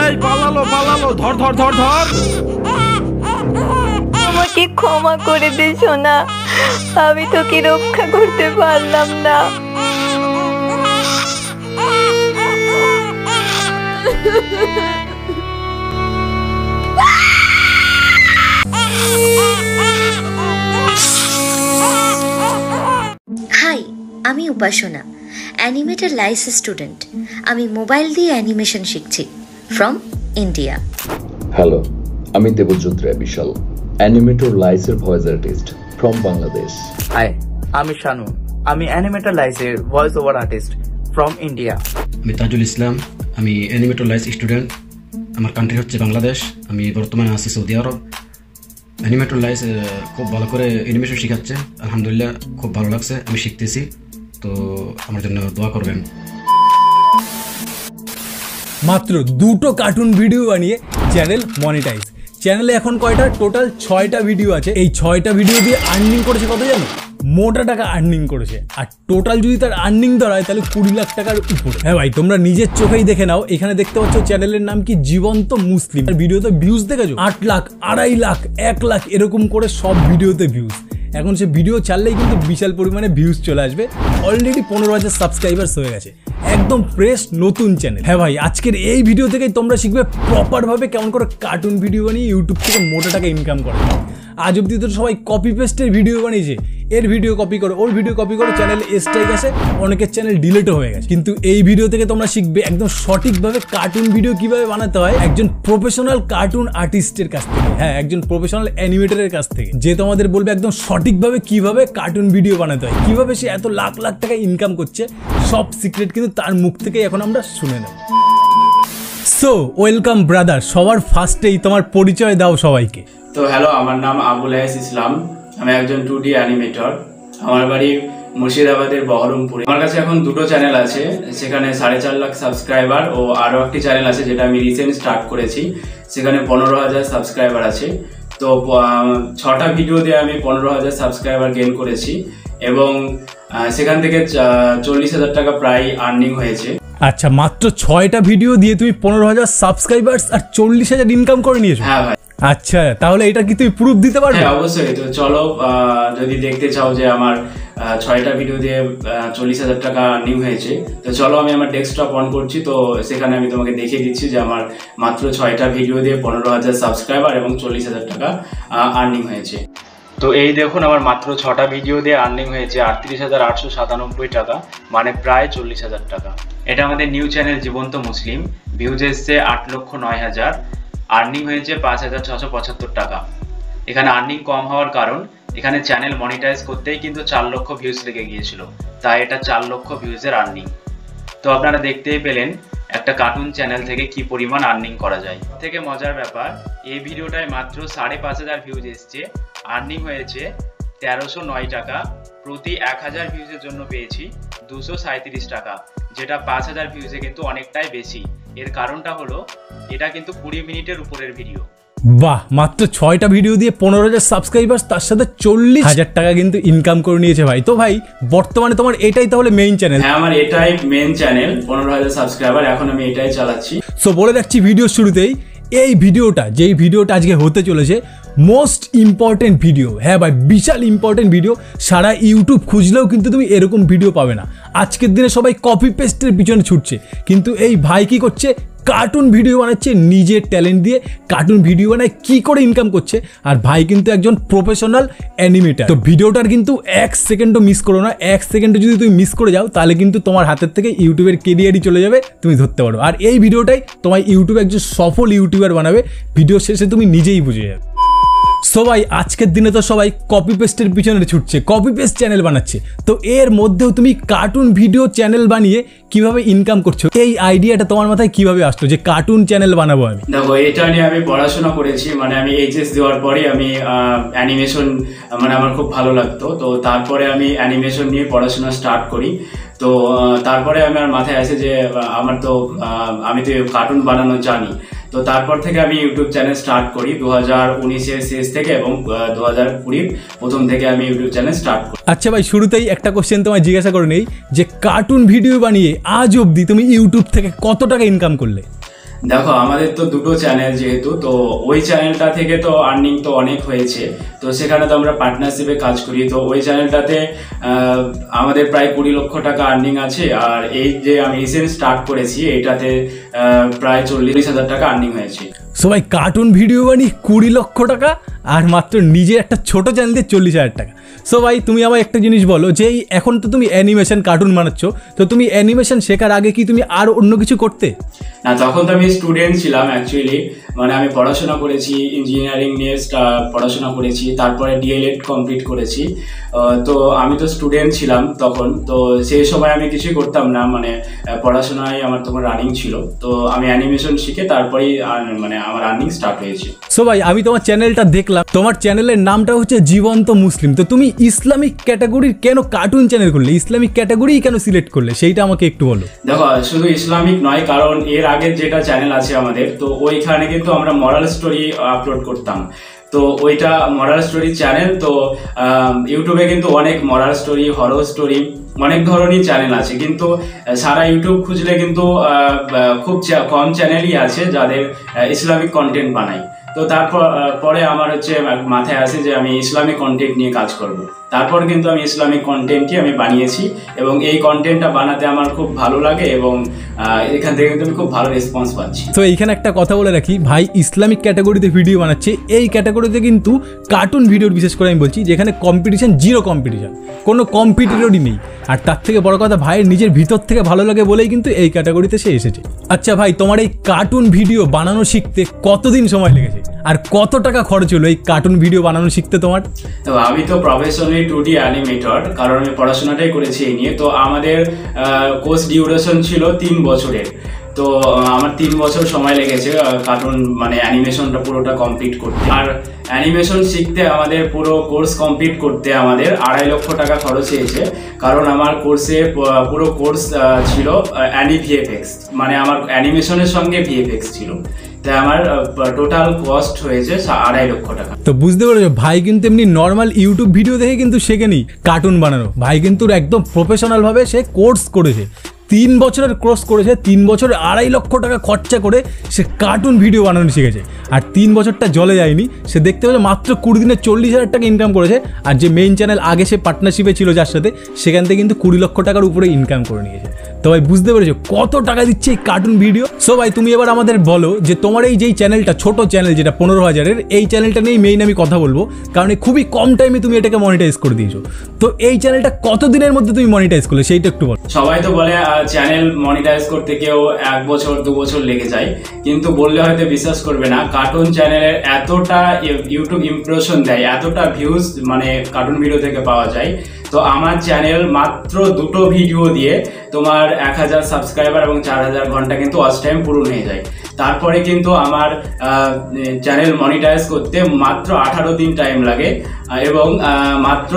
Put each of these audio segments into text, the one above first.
এই পালালো পালালো, ধর ধর ধর ধর। আমাকে ক্ষমা করে দে সোনা, আমি তোকে রক্ষা করতে পারলাম না। হাই, আমি উপাসনা, অ্যানিমেটর লাইস স্টুডেন্ট। আমি মোবাইল দিয়ে অ্যানিমেশন শিখছি ফ্রম ইন্ডিয়া। হ্যালো, আমি দেবজ্যোৎ রায় বিশাল, অ্যানিমেটর লাইসের voice artist from Bangladesh. Hi, আমি শানু, আমি অ্যানিমেটর লাইসের voice over artist from India. আমি তাজুল ইসলাম, আমি অ্যানিমেটর লাইস স্টুডেন্ট, আমার কান্ট্রি হচ্ছে বাংলাদেশ, আমি বর্তমানে আছি সৌদি আরব। অ্যানিমেটর লাইস খুব ভালো করে অ্যানিমেশন শেখাচ্ছে, আলহামদুলিল্লাহ খুব ভালো লাগছে, আমি শিখতেছি, তো আমার জন্য দোয়া করবেন। মাত্র 2টো কার্টুন ভিডিও বানিয়ে চ্যানেল মনিটাইজ। চ্যানেলে এখন কয়টা? টোটাল 6টা ভিডিও আছে। এই 6টা ভিডিও দিয়ে আর্নিং করেছে কত জানো? মোটা টাকা আর্নিং করেছে। আর টোটাল যদি তার আর্নিং ধরায় তাহলে 20 লাখ টাকার উপরে। হ্যাঁ ভাই, তোমরা নিজের চোখেই দেখে নাও। এখানে দেখতে পাচ্ছ চ্যানেলের নাম কি, জীবন্ত মুসলিম। ভিডিওতে ভিউজ দেখেছো 8 লাখ, 2.5 লাখ, 1 লাখ এরকম করে সব ভিডিওতে ভিউজ। এখন সে ভিডিও ছাড়লেই কিন্তু বিশাল পরিমাণে ভিউজ চলে আসবে। অলরেডি 15,000 সাবস্ক্রাইবার্স হয়ে গেছে। একদম ফ্রেশ নতুন চ্যানেল। হ্যাঁ ভাই, আজকের এই ভিডিও থেকেই তোমরা শিখবে প্রপারভাবে কেমন করে কার্টুন ভিডিও বানিয়ে ইউটিউব থেকে মোটা টাকা ইনকাম করে। আজ অব্দি তো সবাই কপি পেস্টের ভিডিও বানিয়েছে, এর ভিডিও কপি করো, ওর ভিডিও কপি করো, চ্যানেল স্ট্রাইক আসে, অনেকের চ্যানেল ডিলিটও হয়ে গেছে। কিন্তু এই ভিডিও থেকে তোমরা শিখবে একদম সঠিকভাবে কার্টুন ভিডিও কিভাবে বানাতে হয় একজন প্রফেশনাল কার্টুন আর্টিস্টের কাছ থেকে। হ্যাঁ, একজন প্রফেশনাল অ্যানিমেটরের কাছ থেকে, যে তোমাদের বলবে একদম সঠিকভাবে কিভাবে কার্টুন ভিডিও বানাতে হয়, কিভাবে সে এত লাখ লাখ টাকা ইনকাম করছে। সব সিক্রেট কিন্তু তার মুখ থেকেই এখন আমরা শুনে নেব। সো ওয়েলকাম ব্রাদার, সবার ফার্স্টেই তোমার পরিচয় দাও সবাইকে। তো হ্যালো, আমার নাম আবুল হায়েস ইসলাম, আমি একজন 2D অ্যানিমেটর। আমার বাড়ি মুর্শিদাবাদের বহরমপুরে। আমার কাছে এখন 2টো চ্যানেল আছে, সেখানে 4.5 লাখ সাবস্ক্রাইবার, ও আরও একটি চ্যানেল আছে যেটা আমি রিসেন্ট স্টার্ট করেছি, সেখানে 15,000 সাবস্ক্রাইবার আছে। তো 6টা ভিডিও দিয়ে আমি 15,000 সাবস্ক্রাইবার গেইন করেছি এবং সেখান থেকে 40,000 টাকা প্রায় আর্নিং হয়েছে। আচ্ছা, মাত্র 6টা ভিডিও দিয়ে তুমি 15,000 সাবস্ক্রাইবার্স আর 40,000 ইনকাম করে নিয়েছো? হ্যাঁ ভাই। আচ্ছা, তাহলে এটা কি তুমি প্রুফ দিতে পারবে? হ্যাঁ অবশ্যই। তো চলো, যদি দেখতে চাও যে আমার 6টা ভিডিও দিয়ে 40,000 টাকা আর্নিং হয়েছে, তো চলো আমি আমার ডেস্কটপ অন করছি। তো সেখানে আমি তোমাকে দেখিয়ে দিচ্ছি যে আমার মাত্র 6টা ভিডিও দিয়ে 15,000 সাবস্ক্রাইবার এবং 40,000 টাকা আর্নিং হয়েছে। তো এই দেখুন, আমার মাত্র 6টা ভিডিও দিয়ে আর্নিং হয়েছে 38,897 টাকা, মানে প্রায় 40,000 টাকা। এটা আমাদের নিউ চ্যানেল জীবন্ত মুসলিম, ভিউজ এসছে 8,09,000, আর্নিং হয়েছে 5,675 টাকা। এখানে আর্নিং কম হওয়ার কারণ, এখানে চ্যানেল মনিটাইজ করতেই কিন্তু 4 লক্ষ ভিউজ লেগে গিয়েছিল, তাই এটা 4 লক্ষ ভিউজের আর্নিং। তো আপনারা দেখতেই পেলেন একটা কার্টুন চ্যানেল থেকে কি পরিমাণ আর্নিং করা যায়। থেকে মজার ব্যাপার, এই ভিডিওটায় মাত্র 5,500 ভিউজ এসছে, আর্নিং হয়েছে 1,309 টাকা। প্রতি 1000 ভিউজের জন্য পেয়েছি 237 টাকা, যেটা 5,000 ভিউজে কিন্তু অনেকটাই বেশি। এর কারণটা হলো এটা কিন্তু 20 মিনিটের উপরের ভিডিও। বাহ, মাত্র 6টা ভিডিও দিয়ে 15,000 সাবস্ক্রাইবার, তার সাথে 40,000 টাকা কিন্তু ইনকাম করে নিয়েছে ভাই। তো ভাই, বর্তমানে তোমার এটাই তাহলে মেইন চ্যানেল? হ্যাঁ, আমার এটাই মেইন চ্যানেল, 15,000 সাবস্ক্রাইবার, এখন আমি এটাই চালাচ্ছি। সো বলে রাখছি ভিডিও শুরুতেই, এই ভিডিওটা, যেই ভিডিওটা আজকে হতে চলেছে, মোস্ট ইম্পর্টেন্ট ভিডিও। হ্যাঁ ভাই, বিশাল ইম্পর্টেন্ট ভিডিও। সারা ইউটিউব খুঁজলেও কিন্তু তুমি এরকম ভিডিও পাবে না। আজকের দিনে সবাই কপি পেস্টের পিছনে ছুটছে, কিন্তু এই ভাই কি করছে, কার্টুন ভিডিও বানাচ্ছে নিজের ট্যালেন্ট দিয়ে। কার্টুন ভিডিও বানায় কি করে ইনকাম করছে, আর ভাই কিন্তু একজন প্রফেশনাল অ্যানিমেটর। তো ভিডিওটার কিন্তু 1 সেকেন্ডও মিস করো না। 1 সেকেন্ডে যদি তুমি মিস করে যাও তাহলে কিন্তু তোমার হাতের থেকে ইউটিউবের কেরিয়ারই চলে যাবে, তুমি ধরতে পারো। আর এই ভিডিওটাই তোমার ইউটিউবে একজন সফল ইউটিউবার বানাবে। ভিডিও শেষে তুমি নিজেই বুঝে যাবে। সবাই আজকের দিনে তো সবাই কপি পেস্টের পিছনে ছুটছে, কপি পেস্ট চ্যানেল বানাচ্ছে। তো এর মধ্যেও তুমি কার্টুন ভিডিও চ্যানেল বানিয়ে কিভাবে ইনকাম করছো, এই আইডিয়াটা তোমার মাথায় কিভাবে আসলো যে কার্টুন চ্যানেল বানাবো আমি? দেখো, এটা নিয়ে আমি পড়াশোনা করেছি, মানে আমি এইচএস দেওয়ার পরে আমি অ্যানিমেশন, মানে আমার খুব ভালো লাগতো। তো তারপরে আমি অ্যানিমেশন নিয়ে পড়াশোনা স্টার্ট করি। তো তারপরে আমার মাথায় আসে যে আমি তো কার্টুন বানানো জানি। তো তারপর থেকে আমি ইউটিউব চ্যানেল স্টার্ট করি 2019-এর শেষ থেকে, এবং 2020-র প্রথম থেকে আমি ইউটিউব চ্যানেল স্টার্ট করি। আচ্ছা ভাই, শুরুতেই একটা কোশ্চেন তোমায় জিজ্ঞাসা করে নেই যে কার্টুন ভিডিও বানিয়ে আজ অবধি তুমি ইউটিউব থেকে কত টাকা ইনকাম করলে? দেখো আমাদের তো দুটো চ্যানেল যেহেতু, তো ওই চ্যানেলটা থেকে তো আর্নিং তো অনেক হয়েছে, তো সেখানে তো আমরা পার্টনারশিপে কাজ করি। তো ওই চ্যানেলটাতে আমাদের প্রায় 20 লক্ষ টাকা আর্নিং আছে, আর এই যে আমি রিসেন্ট স্টার্ট করেছি এইটাতে প্রায় 40,000 টাকা আর্নিং হয়েছে। সবাই কার্টুন ভিডিও বানিয়ে 20 লক্ষ টাকা, আর মাত্র নিজে একটা ছোট চ্যানেল দিয়ে 40,000 টাকা। সো ভাই তুমি আমার একটা জিনিস বলো, যে এখন তো তুমি অ্যানিমেশন কার্টুন বানাচ্ছ, তো তুমি অ্যানিমেশন শেখার আগে কি তুমি আর অন্য কিছু করতে? না, তখন তো আমি স্টুডেন্ট ছিলাম অ্যাকচুয়ালি, মানে আমি পড়াশোনা করেছি, ইঞ্জিনিয়ারিং নিয়ে পড়াশোনা করেছি, তারপরে ডিএলএড কমপ্লিট করেছি। তো আমি তো স্টুডেন্ট ছিলাম তখন, তো সেই সময় আমি কিছুই করতাম না, মানে পড়াশোনায় আমার তখন রানিং ছিল। তো আমি অ্যানিমেশন শিখে তারপরেই মানে আমার আর্নিং স্টার্ট হয়েছে। সো ভাই আমি তোমার চ্যানেলটা দেখলাম, তোমার চ্যানেলের নামটা হচ্ছে জীবন্ত মুসলিম। তো তুমি ইসলামিক ক্যাটাগরির কেন কার্টুন চ্যানেল করলে, ইসলামিক ক্যাটাগরি কেন সিলেক্ট করলে, সেইটা আমাকে একটু বলো। দেখো শুধু ইসলামিক নয়, কারণ এর আগের যেটা চ্যানেল আছে আমাদের, তো ওইখানে কিন্তু আমরা মরাল স্টোরি আপলোড করতাম। তো ওইটা মরাল স্টোরি চ্যানেল, তো ইউটিউবে কিন্তু অনেক মরাল স্টোরি, হরর স্টোরি, অনেক ধরনের চ্যানেল আছে, কিন্তু সারা ইউটিউব খুঁজলে কিন্তু খুব কম চ্যানেলই আছে যাদের ইসলামিক কন্টেন্ট বানায়। তো পরে আমার হচ্ছে মাথায় আসে যে আমি ইসলামিক কন্টেন্ট নিয়ে কাজ করব। তারপর কিন্তু আমি ইসলামিক কন্টেন্টই আমি বানিয়েছি, এবং এই কন্টেন্টটা বানাতে আমার খুব ভালো লাগে, এবং এখান থেকে কিন্তু আমি খুব ভালো রেসপন্স পাচ্ছি। তো এইখানে একটা কথা বলে রাখি, ভাই ইসলামিক ক্যাটাগরিতে ভিডিও বানাচ্ছে, এই ক্যাটাগরিতে কিন্তু কার্টুন ভিডিওর বিশেষ করে আমি বলছি, যেখানে কম্পিটিশন, জিরো কম্পিটিশন, কোনো কম্পিটিটরই নেই। আর তার থেকে বড় কথা, ভাইয়ের নিজের ভিতর থেকে ভালো লাগে বলেই কিন্তু এই ক্যাটাগরিতে সে এসেছে। আচ্ছা ভাই, তোমার এই কার্টুন ভিডিও বানানো শিখতে কতদিন সময় লেগেছে, আর কত টাকা খরচ হলো এই কার্টুন ভিডিও বানানো শিখতে তোমার? তো আমি তো প্রফেশনালি 2D অ্যানিমেটর, কারণ আমি পড়াশোনাটাই করেছি এই নিয়ে। তো আমাদের কোর্স ডিউরেশন ছিল 3 বছরের। তো আমার 3 বছর সময় লেগেছে কার্টুন মানে অ্যানিমেশনটা পুরোটা কমপ্লিট করতে। আর অ্যানিমেশন শিখতে আমাদের পুরো কোর্স কমপ্লিট করতে আমাদের 2.5 লক্ষ টাকা খরচ হয়েছে, কারণ আমার কোর্সে পুরো কোর্স ছিল ভিএফএক্স, মানে আমার অ্যানিমেশনের সঙ্গে ভিএফএক্স ছিল। তাই আমার টোটাল কস্ট হয়েছে 2.5 লক্ষ টাকা। তো বুঝতে পেরেছো, ভাই কিন্তু এমনি নর্মাল ইউটিউব ভিডিও দেখে কিন্তু শেখেনি কার্টুন বানানো, ভাই কিন্তু একদম প্রফেশনাল ভাবে সে কোর্স করেছে, 3 বছরের কোর্স করেছে, 3 বছরে 2.5 লক্ষ টাকা খরচা করে সে কার্টুন ভিডিও বানানো শিখেছে। আর 3 বছরটা জলে যায়নি, সে দেখতে পেয়েছে মাত্র 20 দিনে 40,000 টাকা ইনকাম করেছে। আর যে মেইন চ্যানেল আগে সে পার্টনারশিপে ছিল যার সাথে, সেখান থেকে কিন্তু 20 লক্ষ টাকার উপরে ইনকাম করে নিয়েছে। তো ভাই বুঝতে পেরেছো কত টাকা দিচ্ছে এই কার্টুন ভিডিও। সো ভাই তুমি এবার আমাদের বলো যে তোমার এই যেই চ্যানেলটা, ছোট চ্যানেল যেটা 15,000-এর, এই চ্যানেলটা নিয়েই মেইন আমি কথা বলবো, কারণ খুবই কম টাইমে তুমি এটাকে মনিটাইজ করে দিয়েছো। তো এই চ্যানেলটা কত দিনের মধ্যে তুমি মনিটাইজ করলে সেইটা একটু বলো। সবাই তো বলে চ্যানেল মনিটাইজ করতে কেউ 1 বছর 2 বছর লেগে যায়, কিন্তু বললে হয়তো বিশ্বাস করবে না, কার্টুন চ্যানেলের এতটা ইউটিউব ইমপ্রেশন দেয়, এতটা ভিউজ মানে কার্টুন ভিডিও থেকে পাওয়া যায়। তো আমার চ্যানেল মাত্র 2টো ভিডিও দিয়ে তোমার 1000 সাবস্ক্রাইবার এবং 4000 ঘন্টা কিন্তু ওয়াচ টাইম পূরণ হয়ে যায়। তারপরে কিন্তু আমার চ্যানেল মনিটাইজ করতে মাত্র 18 দিন টাইম লাগে, এবং মাত্র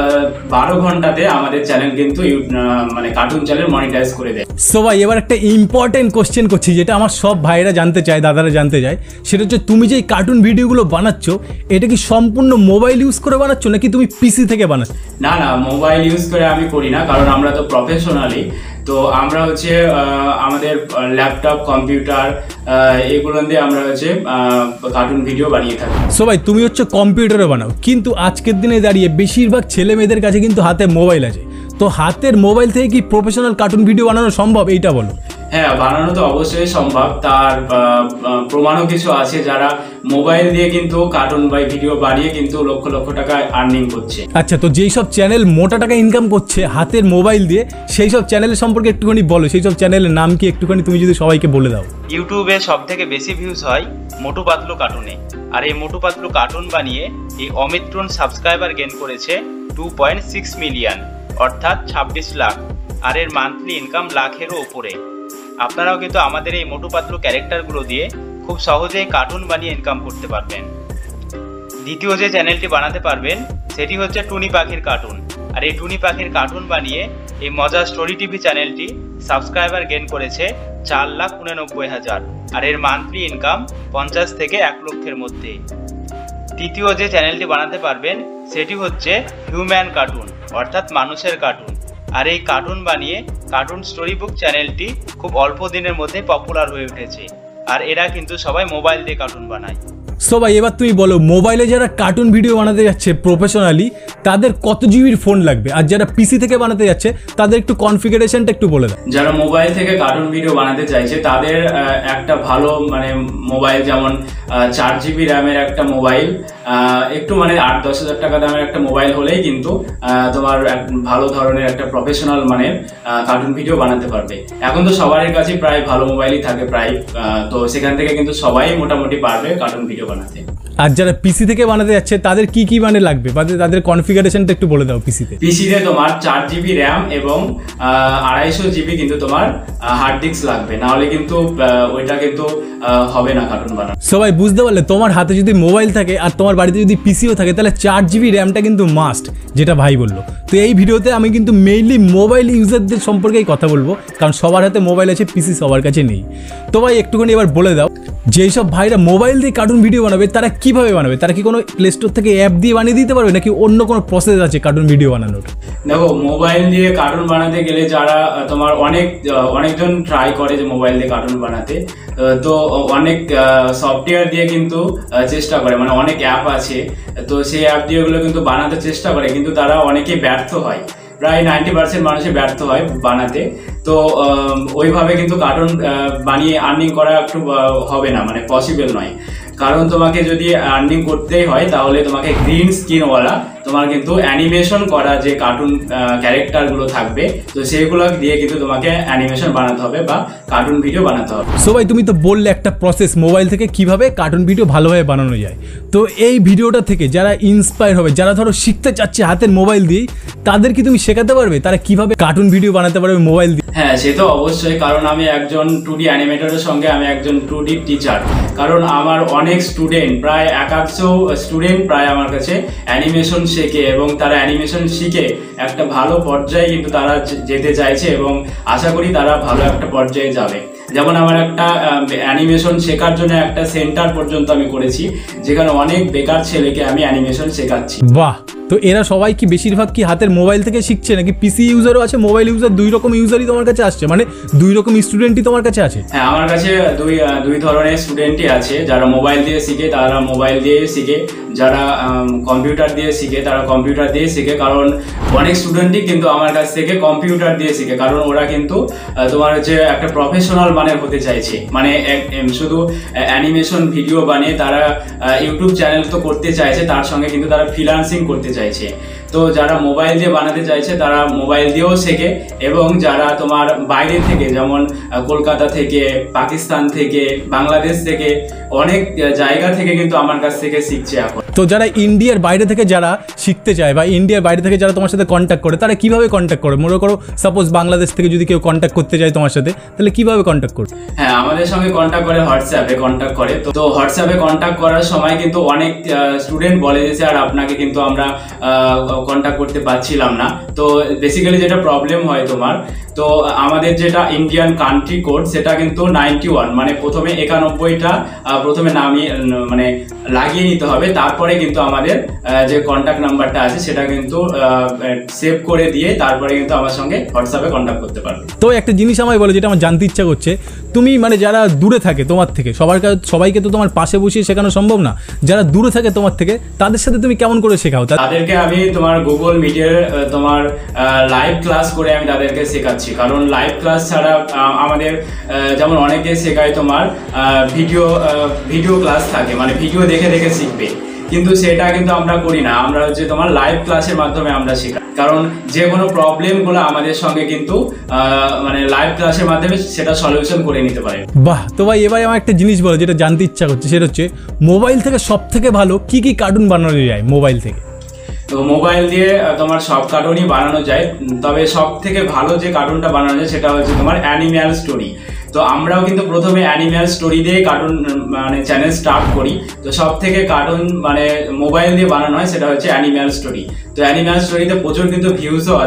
12 ঘন্টাতে আমাদের চ্যানেল কিন্তু মানে কার্টুন চ্যানেল মনিটাইজ করে দেয়। সো ভাই এবার একটা ইম্পর্টেন্ট কোশ্চেন করছি, যেটা আমার সব ভাইরা জানতে চায়, দাদারা জানতে চায়, সেটা হচ্ছে তুমি যে কার্টুন ভিডিওগুলো বানাচ্ছ, এটা কি সম্পূর্ণ মোবাইল ইউজ করে বানাচ্ছ নাকি তুমি পিসি থেকে বানাচ্ছ? না না, মোবাইল ইউজ করে আমি করি না, কারণ আমরা তো প্রফেশনালি, তো আমরা হচ্ছে আমাদের ল্যাপটপ, কম্পিউটার এগুলো দিয়ে আমরা হচ্ছে কার্টুন ভিডিও বানিয়ে থাকি। সো ভাই তুমি হচ্ছে কম্পিউটারে বানাও, কিন্তু আজকের দিনে দাঁড়িয়ে বেশিরভাগ ছেলে মেয়েদের কাছে কিন্তু হাতে মোবাইল আছে, তো হাতের মোবাইল থেকে কি প্রফেশনাল কার্টুন ভিডিও বানানো সম্ভব, এইটা বলো। হ্যাঁ, বানানো তো অবশ্যই সম্ভব, তার প্রমাণও কিছু আছে, যারা মোবাইল দিয়ে কিন্তু কার্টুন বা ভিডিও বানিয়ে কিন্তু লক্ষ লক্ষ টাকা আর্নিং করছে। আচ্ছা, তো যেই সব চ্যানেল মোটা টাকা ইনকাম করছে হাতের মোবাইল দিয়ে, সেই সব চ্যানেলের সম্পর্কে একটুখানি বলো, সেই সব চ্যানেলের নাম কি একটুখানি তুমি যদি সবাইকে বলে দাও। ইউটিউবে সব থেকে বেশি ভিউজ হয় মোটু পাতলু কার্টুনে, আর এই মোটু পাতলু কার্টুন বানিয়ে এই অমিত্রন সাবস্ক্রাইবার গেইন করেছে 2.6 মিলিয়ন, অর্থাৎ 26 লাখ, আর এর মান্থলি ইনকাম লাখেরও উপরে। আপনারাও কিন্তু আমাদের এই মোটু পাতলু ক্যারেক্টারগুলো দিয়ে খুব সহজেই কার্টুন বানিয়ে ইনকাম করতে পারবেন। দ্বিতীয় যে চ্যানেলটি বানাতে পারবেন সেটি হচ্ছে টুনি পাখির কার্টুন, আর এই টুনি পাখির কার্টুন বানিয়ে এই মজা স্টোরি টিভি চ্যানেলটি সাবস্ক্রাইবার গেইন করেছে 4,89,000, আর এর মান্থলি ইনকাম 50 থেকে 1 লক্ষের মধ্যে। তৃতীয় যে চ্যানেলটি বানাতে পারবেন সেটি হচ্ছে হিউম্যান কার্টুন, অর্থাৎ মানুষের কার্টুন, আর এই কার্টুন বানিয়ে কার্টুন স্টোরি বুক চ্যানেলটি খুব অল্প দিনের মধ্যে পপুলার হয়ে উঠেছে। আর এরা কিন্তু সবাই মোবাইল দিয়ে কার্টুন বানায়। সো ভাই এবার তুমি বলো, মোবাইলে যারা কার্টুন ভিডিও বানাতে যাচ্ছে প্রফেশনালি তাদের কত জিবির ফোন লাগবে, আর যারা পিসি থেকে বানাতে যাচ্ছে তাদের একটু কনফিগারেশনটা একটু বলে দাও। যারা মোবাইল থেকে কার্টুন ভিডিও বানাতে চাইছে তাদের একটা ভালো মানে মোবাইল, যেমন 4 GB র্যামের একটা মোবাইল, একটু মানে 8-10 হাজার টাকা দামের একটা মোবাইল হলেই কিন্তু তোমার ভালো ধরনের একটা প্রফেশনাল মানে কার্টুন ভিডিও বানাতে পারবে। এখন তো সবার কাছে প্রায় ভালো মোবাইলই থাকে প্রায়, তো সেখান থেকে কিন্তু সবাই মোটামুটি পারবে কার্টুন ভিডিও বানাতে। আর যারা পিসি থেকে বানাতে যাচ্ছে তাদের কি কি মানে লাগবে, বা তাদের কনফিগারেশনটা একটু বলে দাও। পিসিতে তোমার 4 GB র্যাম এবং 250 GB কিন্তু তোমার হার্ড ডিস্ক লাগবে, না হলে কিন্তু ওইটা কিন্তু হবে না কার্টুন বানানো। সবাই বুঝতে পারলে, তোমার হাতে যদি মোবাইল থাকে আর তোমার বাড়িতে যদি পিসিও থাকে তাহলে 4 GB র্যামটা কিন্তু মাস্ট, যেটা ভাই বললো। তো এই ভিডিওতে আমি কিন্তু মেইনলি মোবাইল ইউজারদের সম্পর্কেই কথা বলবো, কারণ সবার হাতে মোবাইল আছে, পিসি সবার কাছে নেই। তো ভাই একটুখানি এবার বলে দাও, যেসব ভাইরা মোবাইল দিয়ে কার্টুন ভিডিও বানাবে তারা কিভাবে বানাবে? তারা কি কোনো প্লে স্টোর থেকে অ্যাপ দিয়ে বানিয়ে দিতে পারবে, নাকি অন্য কোনো প্রসেস আছে কার্টুন ভিডিও বানানোর? দেখো, মোবাইল দিয়ে কার্টুন বানাতে গেলে যারা তোমার অনেকজন ট্রাই করে যে মোবাইল দিয়ে কার্টুন বানাতে, তো অনেক সফটওয়্যার দিয়ে কিন্তু চেষ্টা করে, মানে অনেক অ্যাপ আছে, তো সেই অ্যাপ দিয়ে ওগুলো কিন্তু বানাতে চেষ্টা করে, কিন্তু তারা অনেকেই ব্যর্থ হয়, প্রায় 90% মানুষই ব্যর্থ হয় বানাতে। তো ওইভাবে কিন্তু কার্টুন বানিয়ে আর্নিং করা একটু হবে না, মানে পসিবল নয়। কারণ তোমাকে যদি আর্নিং করতেই হয় তাহলে তোমাকে গ্রিন স্ক্রিনওয়ালা তোমার কিন্তু অ্যানিমেশন করা যে কার্টুন ক্যারেক্টারগুলো থাকবে, তো সেগুলো দিয়ে কিন্তু তোমাকে অ্যানিমেশন বানাতে হবে বা কার্টুন ভিডিও বানাতে হবে। সো ভাই তুমি তো বললে একটা প্রসেস মোবাইল থেকে কিভাবে কার্টুন ভিডিও ভালোভাবে বানানো যায়, তো এই ভিডিওটা থেকে যারা ইন্সপায়ার হবে, যারা ধরো শিখতে চাচ্ছে হাতের মোবাইল দিয়ে, তাদের কি তুমি শেখাতে পারবে তারা কিভাবে কার্টুন ভিডিও বানাতে পারবে মোবাইল দিয়ে? হ্যাঁ, সে তো অবশ্যই, কারণ আমি একজন 2D অ্যানিমেটরের সঙ্গে আমি একজন 2D টিচার। কারণ আমার অনেক স্টুডেন্ট, প্রায় 100 স্টুডেন্ট প্রায় আমার কাছে অ্যানিমেশন শেখে, এবং তারা অ্যানিমেশন শিখে একটা ভালো পর্যায়ে কিন্তু তারা যেতে চাইছে, এবং আশা করি তারা ভালো একটা পর্যায়ে যাবে। যেমন আমার একটা অ্যানিমেশন শেখার জন্য একটা সেন্টার পর্যন্ত আমি করেছি, যেখানে অনেক বেকার ছেলেকে আমি অ্যানিমেশন শেখাচ্ছি। বাহ! তো এরা সবাই কি বেশিরভাগ কি হাতের মোবাইল থেকে শিখছে, নাকি পিসি ইউজারও আছে, মোবাইল ইউজার, দুই রকম ইউজারই তোমার কাছে আসছে, মানে দুই রকম স্টুডেন্টই তোমার কাছে আছে? হ্যাঁ, আমার কাছে দুই ধরনের স্টুডেন্টই আছে। যারা মোবাইল দিয়ে শিখে তারা মোবাইল দিয়ে শিখে, যারা কম্পিউটার দিয়ে শিখে তারা কম্পিউটার দিয়ে শিখে। কারণ অনেক স্টুডেন্টই কিন্তু আমার কাছ থেকে কম্পিউটার দিয়ে শিখে, কারণ ওরা কিন্তু তোমার হচ্ছে একটা প্রফেশনাল মানের হতে চাইছে, মানে শুধু অ্যানিমেশন ভিডিও বানিয়ে তারা ইউটিউব চ্যানেল তো করতে চাইছে, তার সঙ্গে কিন্তু তারা ফ্রিল্যান্সিং করতে চাইছে। তো যারা মোবাইল দিয়ে বানাতে চাইছে তারা মোবাইল দিয়েও শেখে, এবং যারা তোমার বাইরে থেকে, যেমন কলকাতা থেকে, পাকিস্তান থেকে, বাংলাদেশ থেকে, অনেক জায়গা থেকে কিন্তু আমার কাছ থেকে শিখছে এখন। তো যারা ইন্ডিয়ার বাইরে থেকে যারা শিখতে চায়, বা ইন্ডিয়ার বাইরে থেকে যারা তোমার সাথে কন্ট্যাক্ট করে, তারা কিভাবে কন্ট্যাক্ট করে? মনে করো সাপোজ বাংলাদেশ থেকে যদি কেউ কন্ট্যাক্ট করতে চায় তোমার সাথে, তাহলে কিভাবে কন্ট্যাক্ট করবে? হ্যাঁ, আমাদের সঙ্গে কন্ট্যাক্ট করে হোয়াটসঅ্যাপে কন্ট্যাক্ট করে। তো হোয়াটসঅ্যাপে কন্ট্যাক্ট করার সময় কিন্তু অনেক স্টুডেন্ট বলে যে স্যার আপনাকে কিন্তু আমরা কন্ট্যাক্ট করতে পারছিলাম না। তো বেসিক্যালি যেটা প্রবলেম হয় তোমার, তো আমাদের যেটা ইন্ডিয়ান কান্ট্রি কোড সেটা কিন্তু 91, মানে প্রথমে 91টা প্রথমে নামিয়ে মানে লাগিয়ে নিতে হবে, তারপরে কিন্তু আমাদের যে কন্ট্যাক্ট নাম্বারটা আছে সেটা কিন্তু সেভ করে দিয়ে তারপরে কিন্তু আমার সঙ্গে হোয়াটসঅ্যাপে কন্ট্যাক্ট করতে পারবে। তো একটা জিনিস আমায় বলো, যেটা আমার জানতে ইচ্ছা করছে, তুমি মানে যারা দূরে থাকে তোমার থেকে, সবাইকে তো তোমার পাশে বসিয়ে শেখানো সম্ভব না, যারা দূরে থাকে তোমার থেকে তাদের সাথে তুমি কেমন করে শেখাও? তাদেরকে আমি তোমার গুগল মিটের তোমার লাইভ ক্লাস করে আমি তাদেরকে শেখাচ্ছি, কারণ লাইভ ক্লাস ছাড়া আমাদের যেমন অনেকে শেখায় তোমার ভিডিও ক্লাস থাকে, মানে ভিডিও দেখে দেখে শিখবে, কিন্তু সেটা কিন্তু আমরা করি না। আমরা হচ্ছে তোমার লাইভ ক্লাসের মাধ্যমে আমরা শেখাই, কারণ যে কোনো প্রবলেমগুলো আমাদের সঙ্গে কিন্তু মানে লাইভ ক্লাসের মাধ্যমে সেটা সলিউশন করে নিতে পারে। বাহ! তো ভাই এবারে আমার একটা জিনিস বলো, যেটা জানতে ইচ্ছা করছে, সেটা হচ্ছে মোবাইল থেকে সব থেকে ভালো কি কি কার্টুন বানানো যায় মোবাইল থেকে? তো মোবাইল দিয়ে তোমার সব কার্টুনই বানানো যায়, তবে সব থেকে ভালো যে কার্টুনটা বানানো যায় সেটা হচ্ছে তোমার অ্যানিম্যাল স্টোরি। তো আমরাও কিন্তু প্রথমে অ্যানিম্যাল স্টোরি দিয়ে কার্টুন মানে চ্যানেল স্টার্ট করি। তো সব থেকে কার্টুন মানে মোবাইল দিয়ে বানানো হয় সেটা হচ্ছে অ্যানিম্যাল স্টোরি। তো অ্যানিম্যাল স্টোরিতে প্রচুর কিন্তু ভিউজও আছে,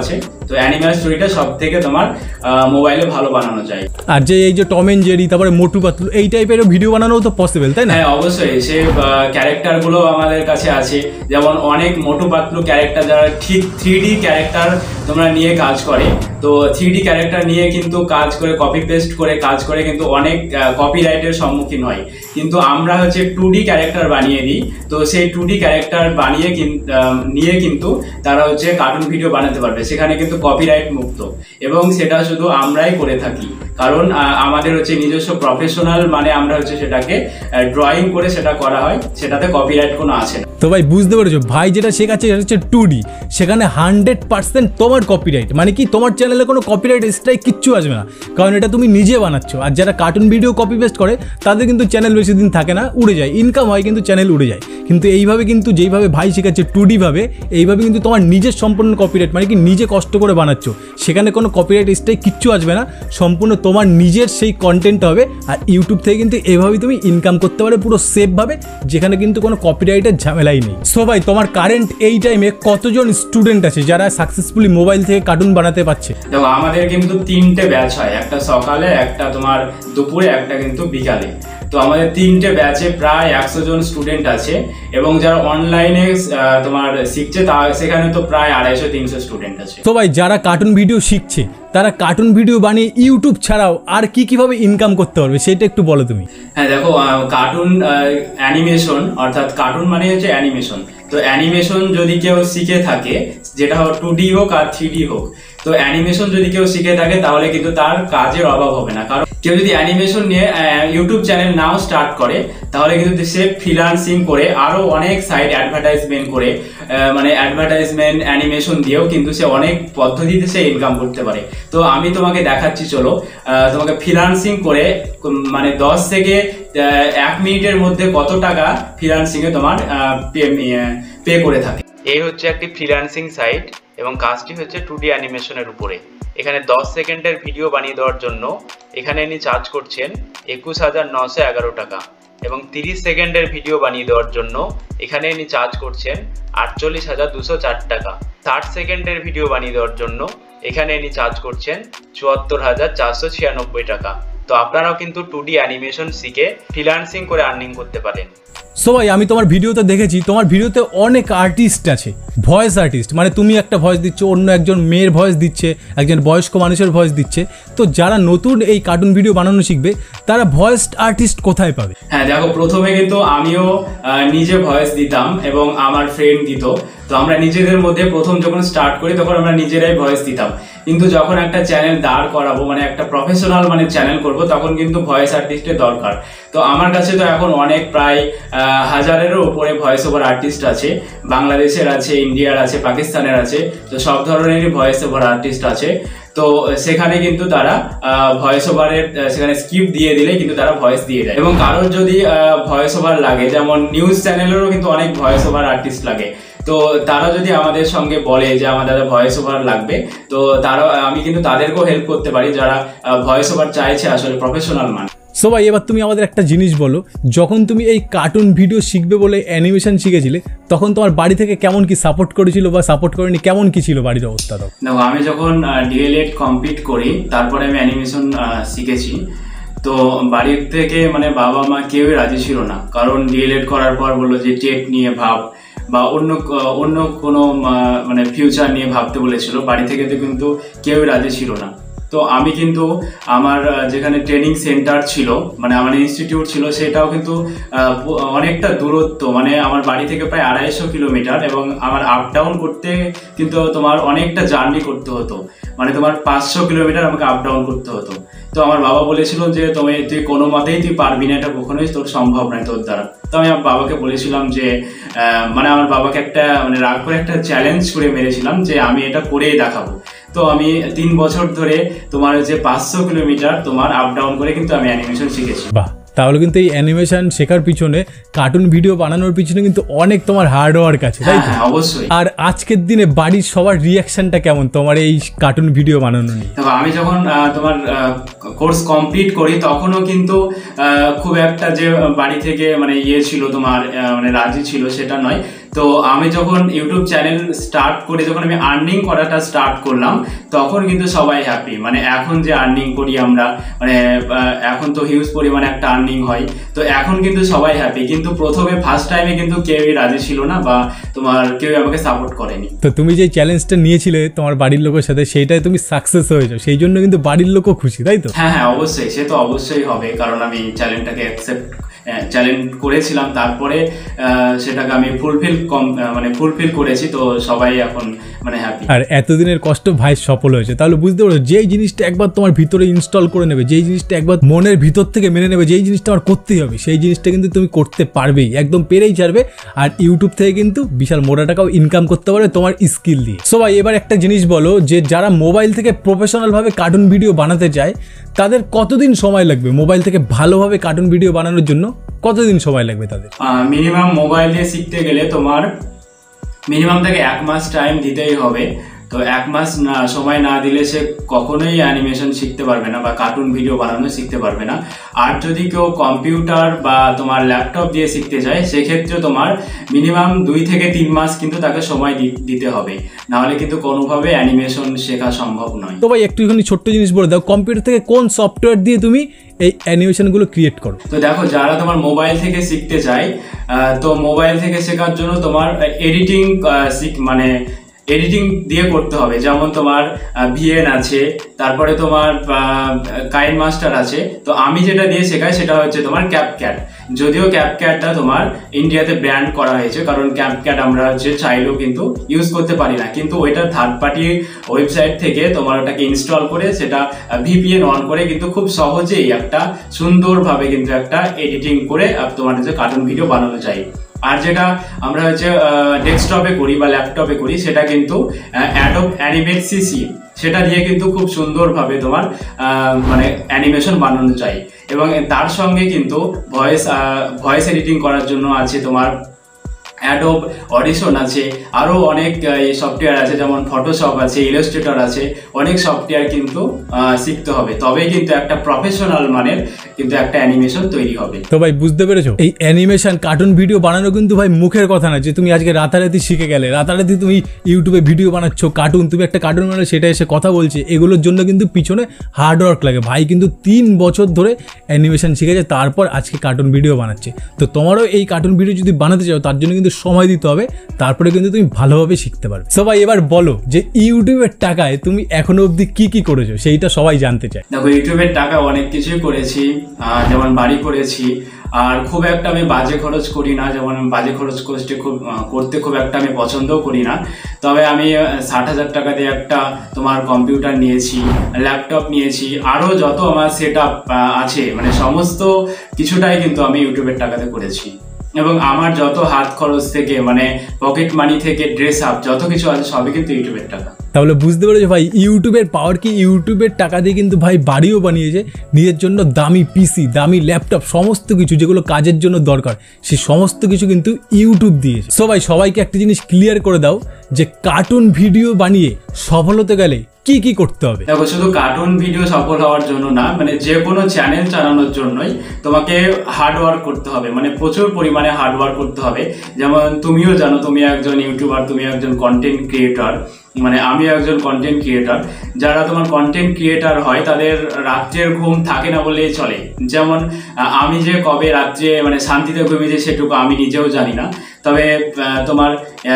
তো অ্যানিমাল স্টোরিটা সব থেকে তোমার মোবাইলে ভালো বানানো যায়। আর যে এই যে টম এন্ড জেরি, তারপরে মোটু পাতলু, এই টাইপের ভিডিও বানানোও তো পসিবল, তাই না? হ্যাঁ অবশ্যই, সে ক্যারেক্টারগুলো আমাদের কাছে আছে। যেমন অনেক মোটু পাতলু ক্যারেক্টার যারা ঠিক 3D ক্যারেক্টার তোমরা নিয়ে কাজ করে, তো 3D ক্যারেক্টার নিয়ে কিন্তু কাজ করে, কপি পেস্ট করে কাজ করে কিন্তু অনেক কপিরাইটের সম্মুখীন হয়। কিন্তু আমরা হচ্ছে 2D ক্যারেক্টার বানিয়ে দিই, তো সেই 2D ক্যারেক্টার বানিয়ে নিয়ে কিন্তু তারা হচ্ছে কার্টুন ভিডিও বানাতে পারবে, সেখানে কিন্তু কপিরাইট মুক্ত, এবং সেটা শুধু আমরাই করে থাকি। কারণ আমাদের হচ্ছে নিজস্ব প্রফেশনাল, মানে আমরা হচ্ছে সেটাকে ড্রয়িং করে সেটা করা হয়, সেটাতে কপিরাইট কোনো আছে না। তো ভাই বুঝতে পেরেছো, ভাই যেটা শেখাচ্ছে সেটা হচ্ছে 2D, সেখানে 100% তোমার কপিরাইট, মানে কি তোমার চ্যানেলে কোনো কপিরাইট স্ট্রাইক কিচ্ছু আসবে না, কারণ এটা তুমি নিজে বানাচ্ছ। আর যারা কার্টুন ভিডিও কপি পেস্ট করে তাদের কিন্তু চ্যানেল বেশি দিন থাকে না, উড়ে যায়, ইনকাম হয় কিন্তু চ্যানেল উড়ে যায়। কিন্তু এইভাবে কিন্তু যেইভাবে ভাই শেখাচ্ছে 2D ভাবে, এইভাবে কিন্তু তোমার নিজের সম্পূর্ণ কপিরাইট, মানে কি নিজে কষ্ট করে বানাচ্ছ, সেখানে কোনো কপিরাইট স্ট্রাইক কিচ্ছু আসবে না, সম্পূর্ণ তোমার নিজের সেই কন্টেন্ট হবে। আর ইউটিউব থেকে কিন্তু এভাবেই তুমি ইনকাম করতে পারো পুরো সেফভাবে, যেখানে কিন্তু কোনো কপিরাইটের ঝামেলাই নেই। সো ভাই তোমার কারেন্ট এই টাইমে কতজন স্টুডেন্ট আছে যারা সাকসেসফুলি মোবাইল থেকে কার্টুন বানাতে পারছে? দেখো আমাদের কিন্তু 3টে ব্যাচ হয়, একটা সকালে, একটা তোমার দুপুরে, একটা কিন্তু বিকালে। তো আমাদের 3টে ব্যাচে প্রায় 100 জন স্টুডেন্ট আছে, এবং যারা অনলাইনে তোমার শিখছে সেখানে তো প্রায় 250-300 স্টুডেন্ট আছে। তো ভাই যারা কার্টুন ভিডিও শিখছে তারা কার্টুন ভিডিও বানিয়ে ইউটিউব ছাড়াও আর কিভাবে ইনকাম করতে পারবে সেটা একটু বলো তুমি। হ্যাঁ দেখো, কার্টুন অ্যানিমেশন, অর্থাৎ কার্টুন মানে হচ্ছে অ্যানিমেশন। তো অ্যানিমেশন যদি কেউ শিখে থাকে, যেটা হোক 2D হোক আর 3D হোক, তো অ্যানিমেশন যদি কেউ শিখে থাকে তাহলে কিন্তু তার কাজের অভাব হবে না। কারণ কেউ যদি অ্যানিমেশন নিয়ে ইউটিউব চ্যানেল নাও স্টার্ট করে, তাহলে কিন্তু সে ফ্রিল্যান্সিং করে আরো অনেক সাইট অ্যাডভার্টাইজমেন্ট করে, মানে অ্যাডভার্টাইজমেন্ট অ্যানিমেশন দিয়েও কিন্তু সে অনেক পদ্ধতিতে সে ইনকাম করতে পারে। তো আমি তোমাকে দেখাচ্ছি, চলো তোমাকে ফ্রিল্যান্সিং করে মানে 10 থেকে 1 মিনিটের মধ্যে কত টাকা ফ্রিল্যান্সিং এ তোমার পে করে থাকে। এই হচ্ছে একটি ফ্রিল্যান্সিং সাইট, এবং কাজটি হচ্ছে 2D অ্যানিমেশনের উপরে। এখানে 10 সেকেন্ডের ভিডিও বানিয়ে দেওয়ার জন্য এখানে ইনি চার্জ করছেন 21,911 টাকা, এবং 30 সেকেন্ডের ভিডিও বানিয়ে দেওয়ার জন্য এখানে ইনি চার্জ করছেন 48,204 টাকা। 60 সেকেন্ডের ভিডিও বানিয়ে দেওয়ার জন্য এখানে ইনি চার্জ করছেন 74,496 টাকা। তো আপনারাও কিন্তু 2D অ্যানিমেশন শিখে ফ্রিল্যান্সিং করে আর্নিং করতে পারেন। সো ভাই আমি তোমার ভিডিওতে দেখেছি, তোমার ভিডিওতে অনেক আর্টিস্ট আছে, ভয়েস আর্টিস্ট, মানে তুমি একটা ভয়েস দিচ্ছ, অন্য একজন মেয়ের ভয়েস দিচ্ছে, একজন বয়স্ক মানুষের ভয়েস দিচ্ছে। তো যারা নতুন এই কার্টুন ভিডিও বানানো শিখবে তারা ভয়েস আর্টিস্ট কোথায় পাবে? হ্যাঁ দেখো, প্রথমে কিন্তু আমিও নিজে ভয়েস দিতাম এবং আমার ফ্রেন্ড দিত। তো আমরা নিজেদের মধ্যে প্রথম যখন স্টার্ট করি তখন আমরা নিজেরাই ভয়েস দিতাম, কিন্তু যখন একটা চ্যানেল দাঁড় করাবো, মানে একটা প্রফেশনাল মানে চ্যানেল করব, তখন কিন্তু ভয়েস আর্টিস্টের দরকার। তো আমার কাছে তো এখন অনেক প্রায় 1000-এরও উপরে ভয়েস ওভার আর্টিস্ট আছে, বাংলাদেশের আছে, ইন্ডিয়ার আছে, পাকিস্তানের আছে, তো সব ধরনেরই ভয়েস ওভার আর্টিস্ট আছে। তো সেখানে কিন্তু তারা ভয়েস ওভারের সেখানে স্ক্রিপ্ট দিয়ে দিলে কিন্তু তারা ভয়েস দিয়ে দেয়। এবং কারোর যদি ভয়েস ওভার লাগে, যেমন নিউজ চ্যানেলেরও কিন্তু অনেক ভয়েস ওভার আর্টিস্ট লাগে, তো তারা যদি আমাদের সঙ্গে বলে যে আমাদের ভয়েস ওভার লাগবে, তো আমি কিন্তু তাদেরকেও হেল্প করতে পারি যারা ভয়েস ওভার চাইছে আসলে প্রফেশনাল মান। সো ভাই এবার তুমি আমাদের একটা জিনিস বলো, যখন তুমি এই কার্টুন ভিডিও শিখবে বলে অ্যানিমেশন শিখেছিলে, তখন তোমার বাড়ি থেকে কেমন কি সাপোর্ট করেছিল বা সাপোর্ট করেনি, কেমন কি ছিল বাড়ির অবস্থা? দেখো আমি যখন ডিএলএড কমপ্লিট করি, তারপরে আমি অ্যানিমেশন শিখেছি, তো বাড়ির থেকে মানে বাবা মা কেউই রাজি ছিল না। কারণ ডিএলএড করার পর বললো যে টেট নিয়ে ভাব বা অন্য কোনো মানে ফিউচার নিয়ে ভাবতে বলেছিল, বাড়ি থেকে তো কিন্তু কেউই রাজি ছিল না। তো আমি কিন্তু আমার যেখানে ট্রেনিং সেন্টার ছিল, মানে আমার ইনস্টিটিউট ছিল, সেটাও কিন্তু অনেকটা দূরত্ব, মানে আমার বাড়ি থেকে প্রায় 250 কিলোমিটার, এবং আমার আপ ডাউন করতে কিন্তু তোমার অনেকটা জার্নি করতে হতো, মানে তোমার 500 কিলোমিটার আমাকে আপ ডাউন করতে হতো। তো আমার বাবা বলেছিল যে তুই কোনো মতেই তুই পারবি না, এটা কখনোই তোর সম্ভব নয় তোর দ্বারা। তো আমি আমার বাবাকে বলেছিলাম যে মানে আমার বাবাকে একটা মানে রাগ করে একটা চ্যালেঞ্জ করে মেরেছিলাম যে আমি এটা করেই দেখাবো। তো আমি 3 বছর ধরে তোমার যে 500 কিলোমিটার তোমার আপ ডাউন করে কিন্তু আমি অ্যানিমেশন শিখেছি। বাহ, তাহলে কিন্তু এই অ্যানিমেশন শেখার পিছনে, কার্টুন ভিডিও বানানোর পিছনে কিন্তু অনেক তোমার হার্ড ওয়ার্ক আছে, তাই তো? অবশ্যই। আর আজকের দিনে বাড়ির সবার রিয়াকশনটা কেমন তোমার এই কার্টুন ভিডিও বানানো নিয়ে? দেখো আমি যখন তোমার কোর্স কমপ্লিট করি, তখনও কিন্তু খুব একটা যে বাড়ি থেকে মানে ছিল তোমার মানে রাজি ছিল সেটা নয়। তো আমি যখন ইউটিউব চ্যানেল স্টার্ট করে যখন আমি আর্নিং করাটা স্টার্ট করলাম তখন কিন্তু সবাই হ্যাপি। মানে এখন যে আর্নিং করি আমরা, মানে এখন তো হিউজ পরিমাণে একটা আর্নিং হয়, তো এখন কিন্তু সবাই হ্যাপি। কিন্তু প্রথমে ফার্স্ট টাইমে কিন্তু কেউই রাজি ছিল না বা তোমার কেউ আমাকে সাপোর্ট করেনি। তো তুমি যে চ্যালেঞ্জটা নিয়েছিলে তোমার বাড়ির লোকের সাথে, সেইটাই তুমি সাকসেস হয়েছো, সেই জন্য কিন্তু বাড়ির লোকও খুশি, তাই তো? হ্যাঁ হ্যাঁ অবশ্যই, সে তো অবশ্যই হবে, কারণ আমি চ্যালেঞ্জটাকে চ্যালেঞ্জ করেছিলাম, তারপরে সেটাকে আমি ফুলফিল করেছি, তো সবাই এখন মানে হ্যাপি। আর এতদিনের কষ্ট ভাই সফল হয়েছে, তাহলে বুঝতে পারো যেই জিনিসটা একবার তোমার ভিতরে ইনস্টল করে নেবে, যেই জিনিসটা একবার মনের ভিতর থেকে মেনে নেবে, যেই জিনিসটা আমার করতেই হবে, সেই জিনিসটা কিন্তু তুমি করতে পারবেই, একদম পেরেই ছাড়বে। আর ইউটিউব থেকে কিন্তু বিশাল মোটা টাকাও ইনকাম করতে পারবে তোমার স্কিল দিয়ে। সো ভাই এবার একটা জিনিস বলো, যে যারা মোবাইল থেকে প্রফেশনাল ভাবে কার্টুন ভিডিও বানাতে চায় তাদের কতদিন সময় লাগবে? মোবাইল থেকে ভালোভাবে কার্টুন ভিডিও বানানোর জন্য কতদিন সময় লাগবে তাদের? মিনিমাম মোবাইল দিয়ে শিখতে গেলে তোমার মিনিমাম থেকে 1 মাস টাইম দিতেই হবে। তো 1 মাস সময় না দিলে সে কখনোই অ্যানিমেশন শিখতে পারবে না বা কার্টুন ভিডিও বানানো শিখতে পারবে না। আর যদি কেউ কম্পিউটার বা তোমার ল্যাপটপ দিয়ে শিখতে চায় সেক্ষেত্রে তোমার মিনিমাম 2 থেকে 3 মাস কিন্তু তাকে সময় দিতে হবে, নাহলে কিন্তু কোনোভাবে অ্যানিমেশন শেখা সম্ভব নয়। তো ভাই একটুখানি ছোট্ট জিনিস বলে দাও, কম্পিউটার থেকে কোন সফটওয়্যার দিয়ে তুমি এই অ্যানিমেশনগুলো ক্রিয়েট করো? তো দেখো, যারা তোমার মোবাইল থেকে শিখতে চায়, তো মোবাইল থেকে শেখার জন্য তোমার এডিটিং দিয়ে করতে হবে। যেমন তোমার ভিএন আছে, তারপরে তোমার কাইনমাস্টার আছে। তো আমি যেটা দিয়ে শেখাই সেটা হচ্ছে তোমার ক্যাপক্যাট। যদিও ক্যাপক্যাটটা তোমার ইন্ডিয়াতে ব্র্যান্ড করা হয়েছে, কারণ ক্যাপক্যাট আমরা চাইলেও কিন্তু ইউজ করতে পারি না, কিন্তু ওইটা থার্ড পার্টি ওয়েবসাইট থেকে তোমার ওটাকে ইনস্টল করে সেটা ভিপিএন অন করে কিন্তু খুব সহজেই একটা সুন্দরভাবে কিন্তু একটা এডিটিং করে তোমার হচ্ছে কার্টুন ভিডিও বানানো যায়। আর যেটা আমরা হচ্ছে ডেস্কটপে করি বা ল্যাপটপে করি সেটা কিন্তু অ্যাডোব অ্যানিমেট সিসি, সেটা দিয়ে কিন্তু খুব সুন্দরভাবে তোমার মানে অ্যানিমেশন বানানো যায়। এবং তার সঙ্গে কিন্তু ভয়েস এডিটিং করার জন্য আছে তোমার অ্যাডোব অডিশন আছে, আরও অনেক সফটওয়্যার আছে, যেমন ফটোশপ আছে, ইলাস্ট্রেটর আছে, অনেক সফটওয়্যার কিন্তু শিখতে হবে, তবেই কিন্তু একটা প্রফেশনাল মানের কিন্তু একটা অ্যানিমেশন তৈরি হবে। তো ভাই বুঝতে পেরেছো, এই অ্যানিমেশন কার্টুন ভিডিও বানানো কিন্তু ভাই মুখের কথা না যে তুমি আজকে রাতারাতি শিখে গেলে, রাতারাতি তুমি ইউটিউবে ভিডিও বানাচ্ছ কার্টুন, তুমি একটা কার্টুন বানালে সেটা এসে কথা বলছে, এগুলোর জন্য কিন্তু পিছনে হার্ডওয়ার্ক লাগে। ভাই কিন্তু 3 বছর ধরে অ্যানিমেশন শিখেছে, তারপর আজকে কার্টুন ভিডিও বানাচ্ছে। তো তোমারও এই কার্টুন ভিডিও যদি বানাতে চাও তার জন্য কিন্তু সময় দিতে হবে, তারপরে কিন্তু তুমি ভালোভাবে শিখতে পারবে। সবাই এবার বলো যে ইউটিউবের টাকায় তুমি এখনো অবধি কি কি করেছো, সেইটা সবাই জানতে চায়। দেখো, ইউটিউবের টাকা অনেক কিছুই করেছি, যেমন বাড়ি করেছি, আর খুব একটা আমি বাজে খরচ করি না, যেমন বাজে খরচ করতে খুব একটা আমি পছন্দও করি না। তবে আমি 60,000 টাকা দিয়ে একটা তোমার কম্পিউটার নিয়েছি, ল্যাপটপ নিয়েছি, আরও যত আমার সেট আপ আছে মানে সমস্ত কিছুটাই কিন্তু আমি ইউটিউবের টাকাতে করেছি। এবং আমার যত হাত খরচ থেকে মানে পকেট মানি থেকে ড্রেস আপ যত কিছু আছে সবই কিন্তু ইউটিউবের টাকা। তাহলে বুঝতে পেরেছো ভাই ইউটিউবের পাওয়ার কি। ইউটিউবের টাকা দিয়ে কিন্তু ভাই বাড়িও বানিয়েছে, নিজের জন্য দামি পিসি, দামি ল্যাপটপ, সমস্ত কিছু যেগুলো কাজের জন্য দরকার সেই সমস্ত কিছু কিন্তু ইউটিউব দিয়েছে। সবাইকে একটা জিনিস ক্লিয়ার করে দাও যে কার্টুন ভিডিও বানিয়ে সফল হতে গেলে কি কি করতে হবে। দেখো, শুধু কার্টুন ভিডিও সফল হওয়ার জন্য না, মানে যে কোনো চ্যানেল চালানোর জন্যই তোমাকে হার্ডওয়ার্ক করতে হবে, মানে প্রচুর পরিমাণে হার্ডওয়ার্ক করতে হবে। যেমন তুমিও জানো, তুমি একজন ইউটিউবার, তুমি একজন কন্টেন্ট ক্রিয়েটর, মানে আমি একজন কন্টেন্ট ক্রিয়েটর। যারা তোমার কন্টেন্ট ক্রিয়েটর হয় তাদের রাত্রের ঘুম থাকে না বললেই চলে। যেমন আমি যে কবে রাত্রে মানে শান্তিতে ঘুমিয়েছি সেটুকু আমি নিজেও জানি না। তবে তোমার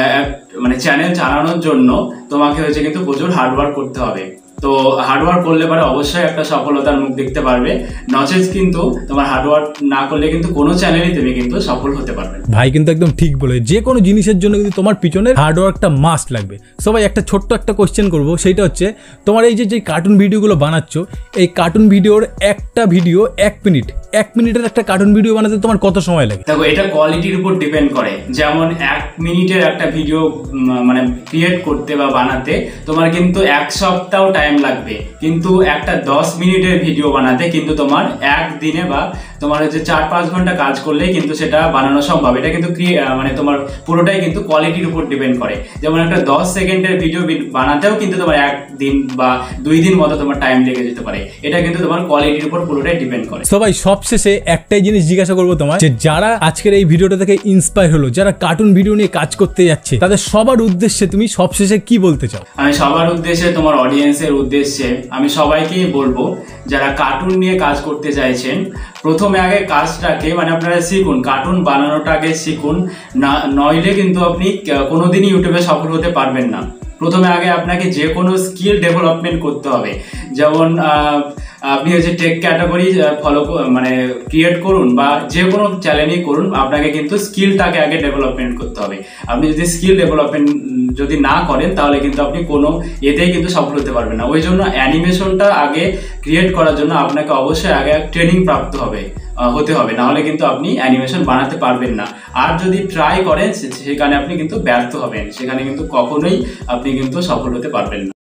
মানে চ্যানেল চালানোর জন্য তোমাকে হচ্ছে কিন্তু প্রচুর হার্ডওয়ার্ক করতে হবে। তো হার্ডওয়ার্ক করলে পরে অবশ্যই একটা সফলতার মুখ দেখতে পারবে, নচেত কিন্তু তোমার হার্ডওয়ার্ক না করলে কিন্তু কোনো চ্যানেলই তুমি কিন্তু সফল হতে পারবে। ভাই কিন্তু একদম ঠিক বলে, যে কোনো জিনিসের জন্য কিন্তু তোমার পিছনে হার্ডওয়ার্কটা মাস্ট লাগবে। সবাই একটা ছোট্ট একটা কোশ্চেন করবো, সেইটা হচ্ছে তোমার এই যে কার্টুন ভিডিওগুলো বানাচ্ছ, এই কার্টুন ভিডিওর একটা ভিডিও 1 মিনিটের একটা কার্টুন ভিডিও বানাতে তোমার কত সময় লাগে? দেখো, এটা কোয়ালিটির উপর ডিপেন্ড করে। যেমন 1 মিনিটের একটা ভিডিও মানে ক্রিয়েট করতে বা বানাতে তোমার কিন্তু 1 সপ্তাহ টাইম টাইম লাগবে, কিন্তু একটা 10 মিনিটের ভিডিও বানাতে কিন্তু তোমার একদিনে বা তোমার হচ্ছে 4-5 ঘন্টা কাজ করলে কিন্তু সেটা বানানো সম্ভব। এটা কিন্তু মানে তোমার পুরোটাই কিন্তু কোয়ালিটির উপর ডিপেন্ড করে। যেমন একটা 10 সেকেন্ডের ভিডিও বানাতেও কিন্তু তোমার 1 দিন বা 2 দিন মতো তোমার টাইম লেগে যেতে পারে। এটা কিন্তু তোমার কোয়ালিটির উপর পুরোটাই ডিপেন্ড করে। সবাই সবশেষে একটাই জিনিস জিজ্ঞাসা করবো তোমার, যে যারা আজকের এই ভিডিওটা থেকে ইন্সপায়ার হলো, যারা কার্টুন ভিডিও নিয়ে কাজ করতে যাচ্ছে, তাদের সবার উদ্দেশ্যে তুমি সবশেষে কি বলতে চাও? আমি সবার উদ্দেশ্যে, তোমার অডিয়েন্সের উদ্দেশ্যে আমি সবাইকেই বলবো, যারা কার্টুন নিয়ে কাজ করতে চাইছেন, প্রথমে আগে কাজটাকে মানে আপনারা শিখুন, কার্টুন বানানোটা আগে শিখুন, নইলে কিন্তু আপনি কোনোদিনই ইউটিউবে সফল হতে পারবেন না। প্রথমে আগে আপনাকে যে কোনো স্কিল ডেভেলপমেন্ট করতে হবে। যেমন আপনি হচ্ছে টেক ক্যাটাগরি মানে ক্রিয়েট করুন বা যে কোনো চ্যানেলই করুন, আপনাকে কিন্তু স্কিলটাকে আগে ডেভেলপমেন্ট করতে হবে। আপনি যদি স্কিল ডেভেলপমেন্ট যদি না করেন তাহলে কিন্তু আপনি কোনো এতেই কিন্তু সফল হতে পারবেন না। ওই জন্য অ্যানিমেশনটা আগে ক্রিয়েট করার জন্য আপনাকে অবশ্যই আগে ট্রেনিং প্রাপ্ত হতে হবে, নাহলে কিন্তু আপনি অ্যানিমেশন বানাতে পারবেন না। আর যদি ট্রাই করেন সেখানে আপনি কিন্তু ব্যর্থ হবেন, সেখানে কিন্তু কখনোই আপনি কিন্তু সফল হতে পারবেন না।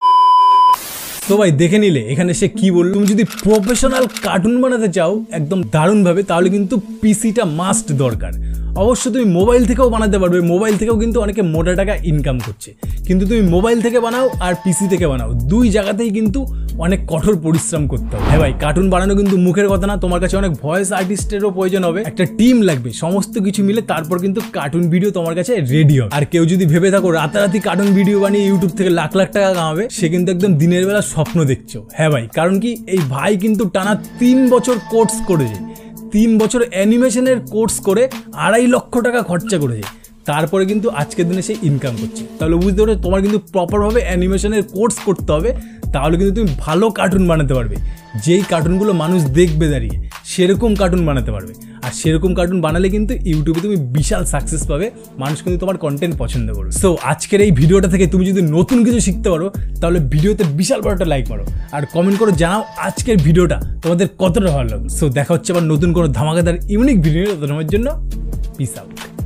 তো ভাই দেখে নিলে এখানে সে কি বললো, তুমি যদি প্রফেশনাল কার্টুন বানাতে চাও একদম দারুণভাবে, তাহলে কিন্তু পিসিটা মাস্ট দরকার। অবশ্য তুমি মোবাইল থেকেও বানাতে পারবে, মোবাইল থেকেও কিন্তু অনেকে মোটা টাকা ইনকাম করছে, কিন্তু তুমি মোবাইল থেকে বানাও আর পিসি থেকে বানাও, দুই জায়গাতেই কিন্তু অনেক কঠোর পরিশ্রম করতে হবে। হ্যাঁ ভাই, কার্টুন বানানো কিন্তু মুখের কথা না, তোমার কাছে অনেক ভয়েস আর্টিস্টেরও প্রয়োজন হবে, একটা টিম লাগবে, সমস্ত কিছু মিলে তারপর কিন্তু কার্টুন ভিডিও তোমার কাছে রেডি হবে। আর কেউ যদি ভেবে থাকো রাতারাতি কার্টুন ভিডিও বানিয়ে ইউটিউব থেকে লাখ লাখ টাকা কামাবে, সে কিন্তু একদম দিনের বেলা স্বপ্ন দেখছো। হ্যাঁ ভাই, কারণ কি এই ভাই কিন্তু টানা 3 বছর কোর্স করেছে, 3 বছর অ্যানিমেশনের কোর্স করে 2.5 লক্ষ টাকা খরচা করেছে, তারপরে কিন্তু আজকের দিনে সে ইনকাম করছে। তাহলে বুঝতে পারছো, তোমার কিন্তু প্রপারভাবে অ্যানিমেশনের কোর্স করতে হবে, তাহলে কিন্তু তুমি ভালো কার্টুন বানাতে পারবে, যেই কার্টুনগুলো মানুষ দেখবে দাঁড়িয়ে, সেরকম কার্টুন বানাতে পারবে। আর সেরকম কার্টুন বানালে কিন্তু ইউটিউবে তুমি বিশাল সাকসেস পাবে, মানুষ কিন্তু তোমার কন্টেন্ট পছন্দ করবে। সো আজকের এই ভিডিওটা থেকে তুমি যদি নতুন কিছু শিখতে পারো, তাহলে ভিডিওতে বিশাল বড় একটা লাইক মারো আর কমেন্ট করো, জানাও আজকের ভিডিওটা তোমাদের কতটা ভালো লাগলো। সো দেখা হচ্ছে আবার নতুন কোনো ধামাকাদার ইউনিক ভিডিও, তোমার জন্য পিস আউট।